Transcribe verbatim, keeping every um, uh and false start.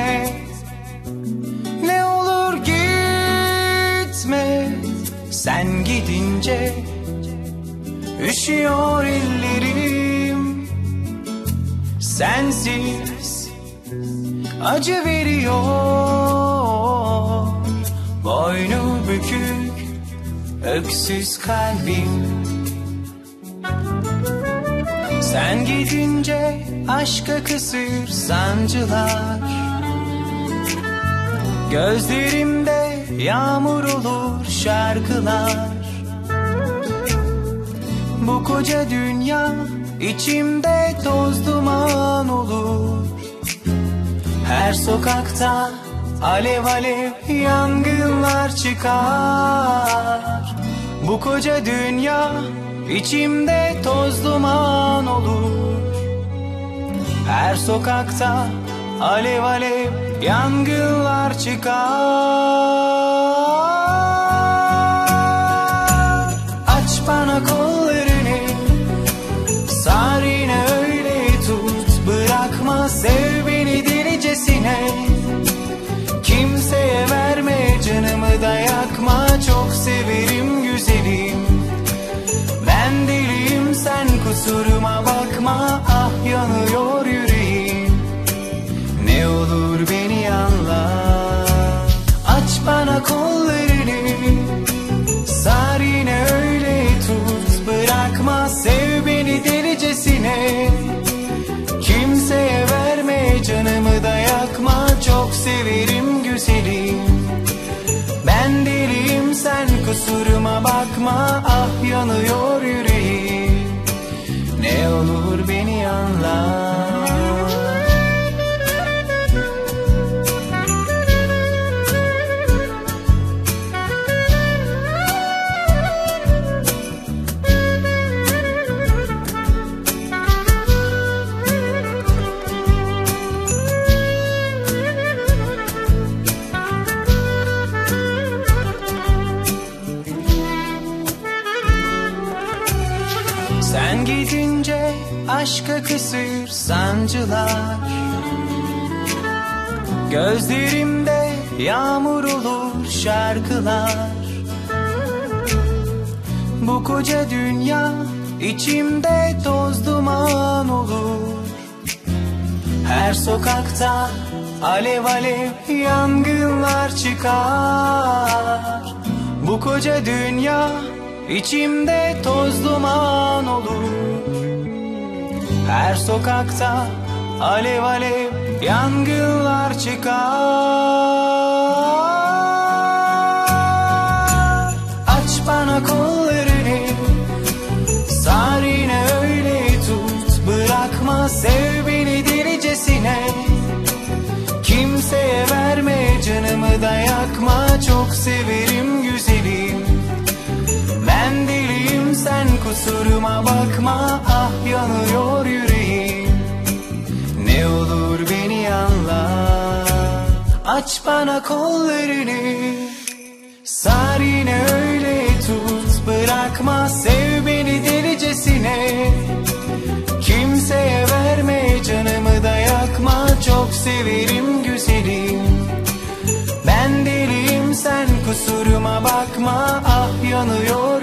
gitme, ne olur gitme. Sen gidince üşüyor ellerim, sensiz acı veriyor. Boynu bükük öksüz kalbim. Sen gidince aşka kısır sancılar, gözlerimde yağmur olur şarkılar. Bu koca dünya içimde toz duman olur. Her sokakta alev alev yangınlar çıkar. Bu koca dünya içimde toz duman olur. Her sokakta alev alev yangınlar çıkar. Aç bana kollarını, sar yine öyle tut. Bırakma, sev beni delicesine. Kimseye verme, canımı da yakma. Çok severim güzelim, ben deliyim, sen kusuruma bakma. Ah, yanıyor yüreğim, ne olur beni anla. Aç bana kollarını, sar yine öyle tut. Bırakma, sev beni delicesine. Kimseye verme, canımı da yakma. Çok severim güzelim, ben deliyim, sen kusuruma bakma. Ah, yanıyor yüreğim, ne olur beni anla. Sen gidince aşka kısır sancılar, gözlerimde yağmur olur şarkılar. Bu koca dünya içimde toz duman olur. Her sokakta alev alev yangınlar çıkar. Bu koca dünya İçimde toz duman olur. Her sokakta alev alev yangınlar çıkar. Aç bana kollarını, sar yine öyle tut. Bırakma, sev beni delicesine. Kimseye verme, canımı da yakma. Çok severim güzelim, ben deliyim, sen kusuruma bakma. Ah, yanıyor yüreğim, ne olur beni anla. Aç bana kollarını, sar yine öyle tut. Bırakma, sev beni delicesine. Kimseye verme, canımı da yakma. Çok severim güzelim, ben deliyim, sen kusuruma bakma. Ah, yanıyor